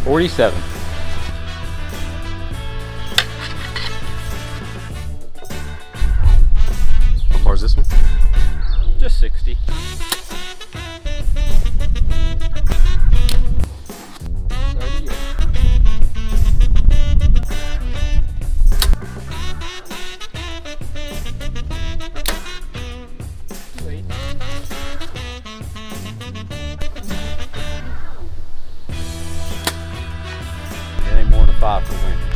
47. How far is this one? Just 60. It ain't more than 5 for win.